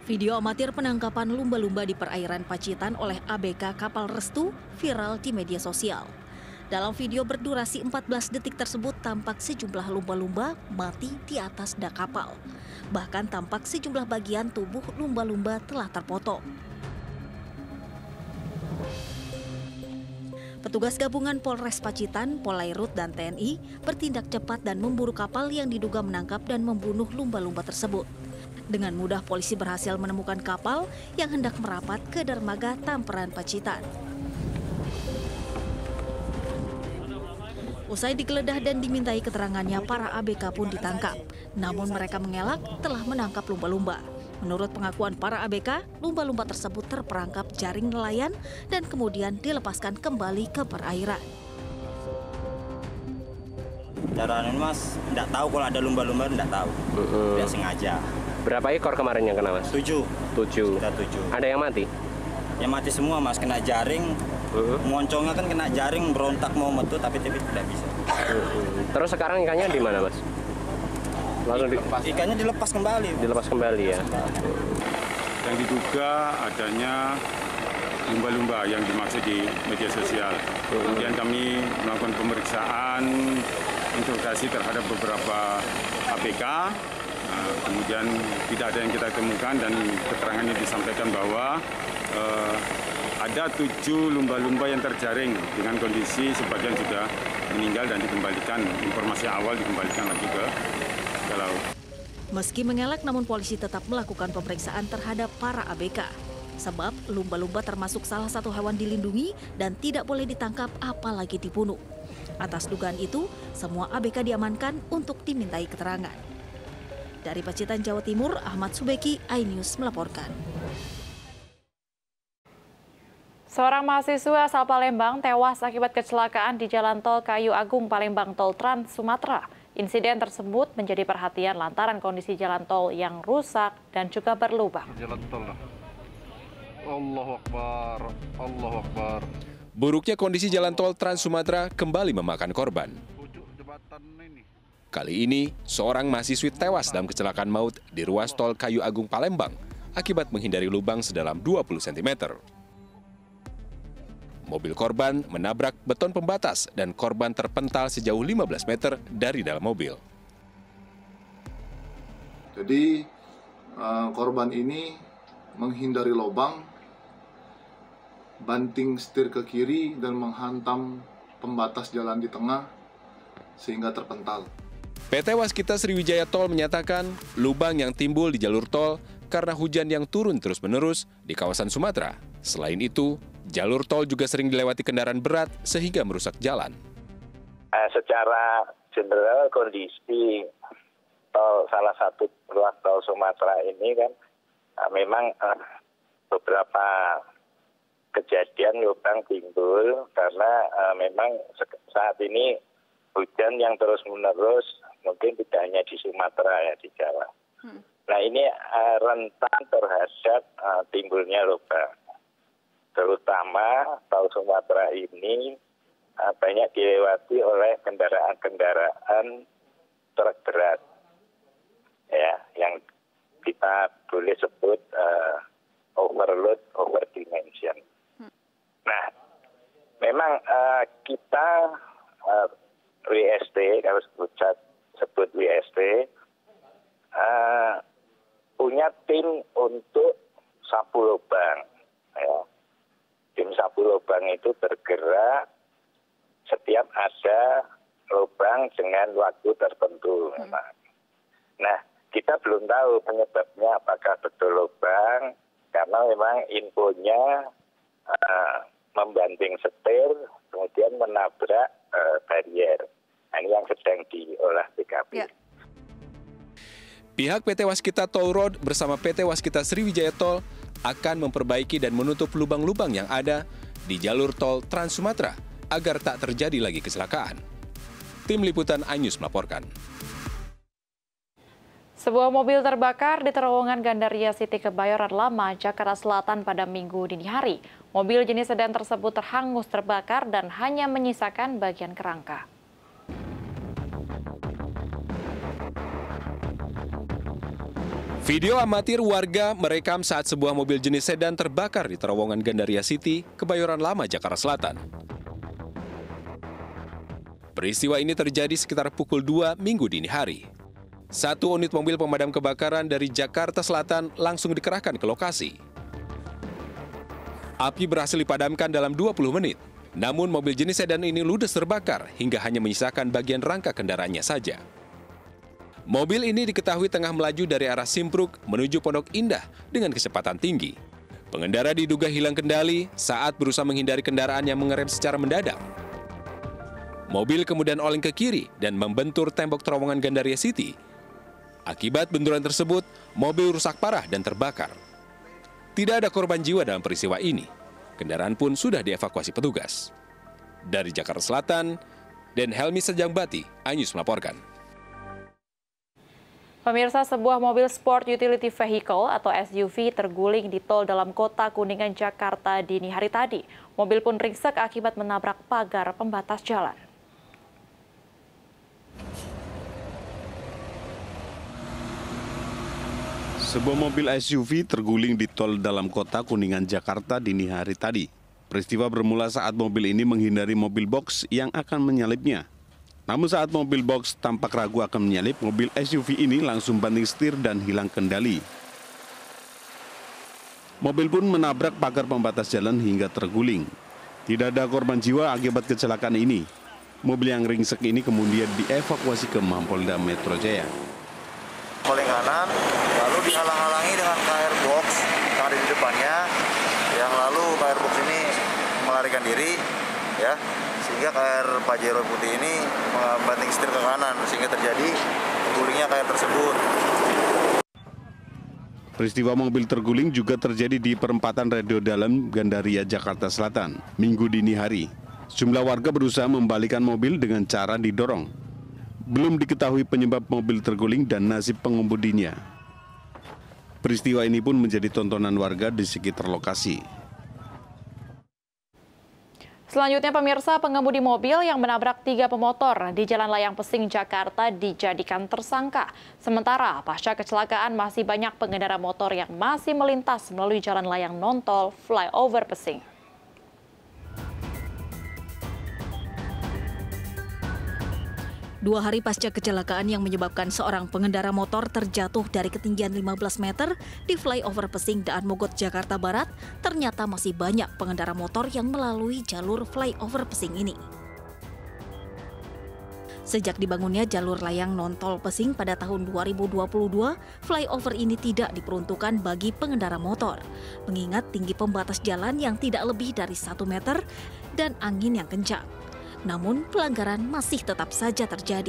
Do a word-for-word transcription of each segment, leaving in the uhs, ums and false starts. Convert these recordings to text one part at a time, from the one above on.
Video amatir penangkapan lumba-lumba di perairan Pacitan oleh A B K kapal Restu viral di media sosial. Dalam video berdurasi empat belas detik tersebut tampak sejumlah lumba-lumba mati di atas dak kapal. Bahkan tampak sejumlah bagian tubuh lumba-lumba telah terpotong. Petugas gabungan Polres Pacitan, Polairut, dan T N I bertindak cepat dan memburu kapal yang diduga menangkap dan membunuh lumba-lumba tersebut. Dengan mudah polisi berhasil menemukan kapal yang hendak merapat ke dermaga Tamperan Pacitan. Usai digeledah dan dimintai keterangannya, para A B K pun ditangkap. Namun mereka mengelak telah menangkap lumba-lumba. Menurut pengakuan para A B K, lumba-lumba tersebut terperangkap jaring nelayan dan kemudian dilepaskan kembali ke perairan. Caranya mas, tidak tahu kalau ada lumba-lumba, tidak tahu. Uh-uh. Tidak sengaja. Berapa ekor kemarin yang kena mas? Tujuh. Tujuh. Sudah tujuh. Ada yang mati? Yang mati semua mas, kena jaring. Uh-huh. Moncongnya kan kena jaring, berontak mau metu tapi tapi tidak bisa. Uh-huh. Terus sekarang ikannya di mana mas? Langsung dilepas. Ikannya dilepas kembali. Dilepas kembali ya. Yang diduga adanya lumba-lumba yang dimaksud di media sosial. Uh-huh. Kemudian kami melakukan pemeriksaan, interogasi terhadap beberapa A B K. Nah, kemudian tidak ada yang kita temukan dan keterangannya disampaikan bahwa uh, ada tujuh lumba-lumba yang terjaring dengan kondisi sebagian sudah meninggal dan dikembalikan, informasi awal dikembalikan lagi ke, ke laut. Meski mengelak, namun polisi tetap melakukan pemeriksaan terhadap para A B K. Sebab lumba-lumba termasuk salah satu hewan dilindungi dan tidak boleh ditangkap apalagi dibunuh. Atas dugaan itu, semua A B K diamankan untuk dimintai keterangan. Dari Pacitan, Jawa Timur, Ahmad Subeki, iNews melaporkan. Seorang mahasiswa asal Palembang tewas akibat kecelakaan di Jalan Tol Kayu Agung Palembang Tol Trans Sumatera. Insiden tersebut menjadi perhatian lantaran kondisi jalan tol yang rusak dan juga berlubang. Jalan tol. Allahu Akbar, Allahu Akbar. Buruknya kondisi jalan tol Trans Sumatera kembali memakan korban. Kali ini, seorang mahasiswi tewas dalam kecelakaan maut di ruas tol Kayu Agung Palembang akibat menghindari lubang sedalam dua puluh sentimeter. Mobil korban menabrak beton pembatas dan korban terpental sejauh lima belas meter dari dalam mobil. Jadi korban ini menghindari lubang, banting setir ke kiri dan menghantam pembatas jalan di tengah sehingga terpental. P T Waskita Sriwijaya Tol menyatakan lubang yang timbul di jalur tol karena hujan yang turun terus-menerus di kawasan Sumatera. Selain itu, jalur tol juga sering dilewati kendaraan berat sehingga merusak jalan. Uh, secara general kondisi tol salah satu ruas tol Sumatera ini kan uh, memang uh, beberapa kejadian lubang timbul karena uh, memang saat ini hujan yang terus-menerus mungkin tidak hanya di Sumatera ya, di Jawa. Hmm. Nah ini uh, rentan terhadap uh, timbulnya lubang. Terutama tol Sumatera ini uh, banyak dilewati oleh kendaraan-kendaraan truk berat. Ya, yang kita boleh sebut uh, overload, overdimension. Hmm. Nah, memang uh, kita uh, W S T, kalau sebut, sebut W S T, uh, punya tim untuk sapu lubang. Ya. Tim sapu lubang itu bergerak setiap ada lubang dengan waktu tertentu. Hmm. Nah, kita belum tahu penyebabnya apakah betul lubang, karena memang infonya uh, membanting setir, kemudian menabrak uh, barier. Nah, ini yang sedang diolah T K P. Ya. Pihak P T Waskita Toll Road bersama P T Waskita Sriwijaya Tol akan memperbaiki dan menutup lubang-lubang yang ada di jalur tol Trans Sumatera agar tak terjadi lagi kecelakaan. Tim Liputan iNews melaporkan. Sebuah mobil terbakar di terowongan Gandaria City Kebayoran Lama, Jakarta Selatan pada Minggu dini hari. Mobil jenis sedan tersebut terhangus terbakar dan hanya menyisakan bagian kerangka. Video amatir warga merekam saat sebuah mobil jenis sedan terbakar di terowongan Gandaria City, Kebayoran Lama, Jakarta Selatan. Peristiwa ini terjadi sekitar pukul dua Minggu dini hari. Satu unit mobil pemadam kebakaran dari Jakarta Selatan langsung dikerahkan ke lokasi. Api berhasil dipadamkan dalam dua puluh menit. Namun mobil jenis sedan ini ludes terbakar hingga hanya menyisakan bagian rangka kendaraannya saja. Mobil ini diketahui tengah melaju dari arah Simpruk menuju Pondok Indah dengan kecepatan tinggi. Pengendara diduga hilang kendali saat berusaha menghindari kendaraan yang mengerem secara mendadak. Mobil kemudian oleng ke kiri dan membentur tembok terowongan Gandaria City. Akibat benturan tersebut, mobil rusak parah dan terbakar. Tidak ada korban jiwa dalam peristiwa ini. Kendaraan pun sudah dievakuasi petugas. Dari Jakarta Selatan, Den Helmi Sejangbati, iNews melaporkan. Pemirsa, sebuah mobil sport utility vehicle atau S U V terguling di tol dalam kota Kuningan, Jakarta dini hari tadi. Mobil pun ringsek akibat menabrak pagar pembatas jalan. Sebuah mobil S U V terguling di tol dalam kota Kuningan, Jakarta dini hari tadi. Peristiwa bermula saat mobil ini menghindari mobil box yang akan menyalipnya. Namun saat mobil box tampak ragu akan menyalip, mobil S U V ini langsung banting setir dan hilang kendali. Mobil pun menabrak pagar pembatas jalan hingga terguling. Tidak ada korban jiwa akibat kecelakaan ini. Mobil yang ringsek ini kemudian dievakuasi ke Mapolda Metro Jaya. Paling kanan, lalu dihalang-halangi dengan K R box yang ada di depannya, yang lalu K R box ini melarikan diri, ya, sehingga K R Pajero putih ini membanting setir ke kanan, sehingga terjadi tergulingnya K R tersebut. Peristiwa mobil terguling juga terjadi di perempatan Radio Dalam, Gandaria, Jakarta Selatan, Minggu dini hari. Sejumlah warga berusaha membalikan mobil dengan cara didorong. Belum diketahui penyebab mobil terguling dan nasib pengemudinya. Peristiwa ini pun menjadi tontonan warga di sekitar lokasi. Selanjutnya, pemirsa, pengemudi mobil yang menabrak tiga pemotor di Jalan Layang Pesing, Jakarta dijadikan tersangka. Sementara pasca kecelakaan masih banyak pengendara motor yang masih melintas melalui jalan layang non-tol flyover Pesing. Dua hari pasca kecelakaan yang menyebabkan seorang pengendara motor terjatuh dari ketinggian lima belas meter di flyover Pesing Daan Mogot, Jakarta Barat, ternyata masih banyak pengendara motor yang melalui jalur flyover Pesing ini. Sejak dibangunnya jalur layang non-tol Pesing pada tahun dua ribu dua puluh dua, flyover ini tidak diperuntukkan bagi pengendara motor, mengingat tinggi pembatas jalan yang tidak lebih dari satu meter dan angin yang kencang. Namun pelanggaran masih tetap saja terjadi.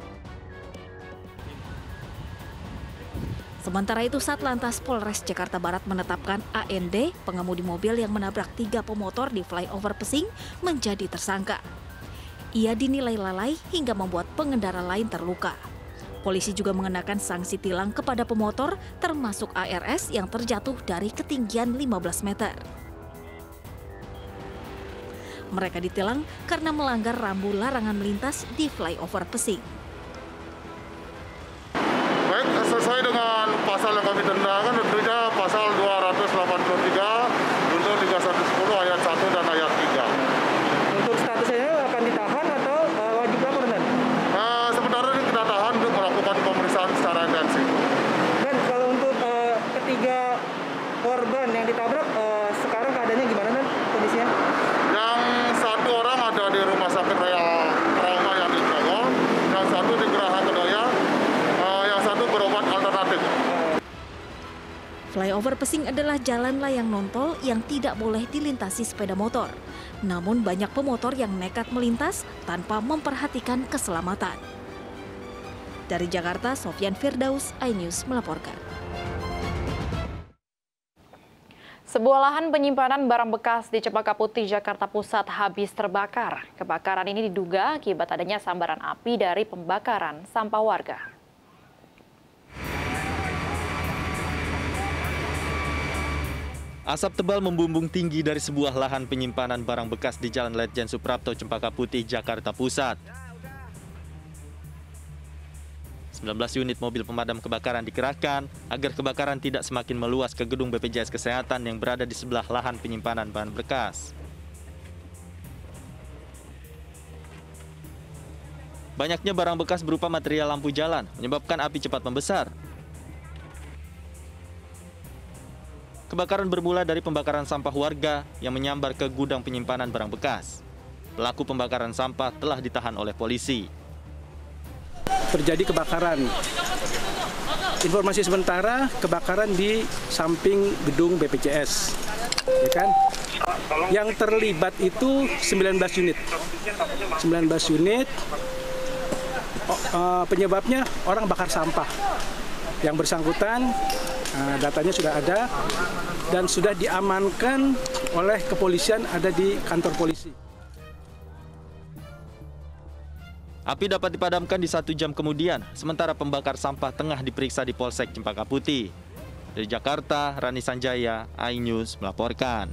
Sementara itu, Satlantas Polres Jakarta Barat menetapkan A N D, pengemudi mobil yang menabrak tiga pemotor di flyover Pesing, menjadi tersangka. Ia dinilai lalai hingga membuat pengendara lain terluka. Polisi juga mengenakan sanksi tilang kepada pemotor, termasuk A R S yang terjatuh dari ketinggian lima belas meter. Mereka ditilang karena melanggar rambu larangan melintas di flyover Pesing. Baik, sesuai dengan pasal yang kami dendangkan, tentunya pasal dua ratus delapan puluh tiga, junto tiga satu sepuluh ayat satu dan ayat tiga. Untuk statusnya akan ditahan atau uh, wajib lapor, Dan? Uh, sementara ini kita tahan untuk melakukan pemeriksaan secara intensif. Dan kalau untuk uh, ketiga korban yang ditabrak, uh, sekarang keadaannya gimana, Dan, kondisinya? Yang satu orang ada di rumah sakit Raya Trauma yang di Grogol, yang satu di Geraha Kedoya, uh, yang satu berobat alternatif. Flyover Pesing adalah jalan layang non-tol yang tidak boleh dilintasi sepeda motor. Namun banyak pemotor yang nekat melintas tanpa memperhatikan keselamatan. Dari Jakarta, Sofyan Firdaus, iNews melaporkan. Sebuah lahan penyimpanan barang bekas di Cempaka Putih, Jakarta Pusat habis terbakar. Kebakaran ini diduga akibat adanya sambaran api dari pembakaran sampah warga. Asap tebal membumbung tinggi dari sebuah lahan penyimpanan barang bekas di Jalan Letjen Suprapto, Cempaka Putih, Jakarta Pusat. sembilan belas unit mobil pemadam kebakaran dikerahkan agar kebakaran tidak semakin meluas ke gedung B P J S Kesehatan yang berada di sebelah lahan penyimpanan bahan bekas. Banyaknya barang bekas berupa material lampu jalan menyebabkan api cepat membesar. Kebakaran bermula dari pembakaran sampah warga yang menyambar ke gudang penyimpanan barang bekas. Pelaku pembakaran sampah telah ditahan oleh polisi. Terjadi kebakaran. Informasi sementara kebakaran di samping gedung B P J S, ya kan? Yang terlibat itu sembilan belas unit. sembilan belas unit. Oh, uh, penyebabnya orang bakar sampah. Yang bersangkutan uh, datanya sudah ada dan sudah diamankan oleh kepolisian, ada di kantor polisi. Api dapat dipadamkan di satu jam kemudian, sementara pembakar sampah tengah diperiksa di Polsek Cempaka Putih. Dari Jakarta, Rani Sanjaya, iNews melaporkan.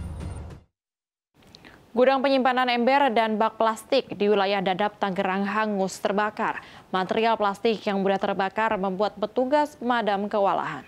Gudang penyimpanan ember dan bak plastik di wilayah Dadap, Tangerang hangus terbakar. Material plastik yang mudah terbakar membuat petugas pemadam kewalahan.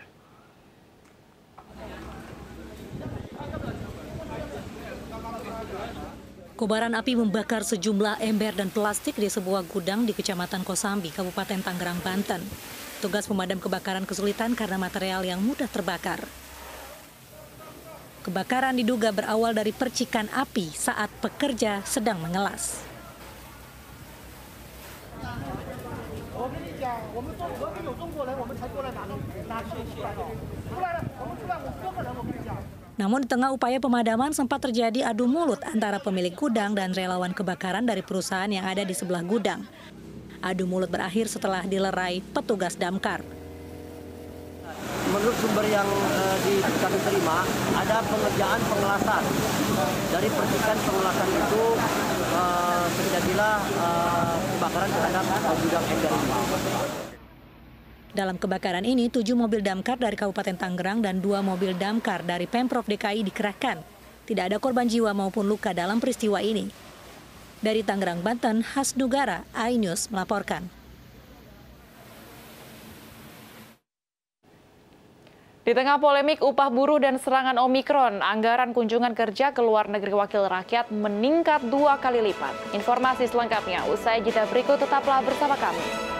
Kobaran api membakar sejumlah ember dan plastik di sebuah gudang di Kecamatan Kosambi, Kabupaten Tangerang, Banten. Tugas pemadam kebakaran kesulitan karena material yang mudah terbakar. Kebakaran diduga berawal dari percikan api saat pekerja sedang mengelas. Namun di tengah upaya pemadaman sempat terjadi adu mulut antara pemilik gudang dan relawan kebakaran dari perusahaan yang ada di sebelah gudang. Adu mulut berakhir setelah dilerai petugas damkar. Menurut sumber yang uh, di, kami terima, ada pengerjaan pengelasan. Dari percikan pengelasan itu uh, terjadilah uh, kebakaran terhadap gudang ember ini. Dalam kebakaran ini, tujuh mobil damkar dari Kabupaten Tangerang dan dua mobil damkar dari Pemprov D K I dikerahkan. Tidak ada korban jiwa maupun luka dalam peristiwa ini. Dari Tangerang, Banten, Hasnugara, iNews melaporkan. Di tengah polemik upah buruh dan serangan Omikron, anggaran kunjungan kerja ke luar negeri wakil rakyat meningkat dua kali lipat. Informasi selengkapnya usai jeda berikut, tetaplah bersama kami.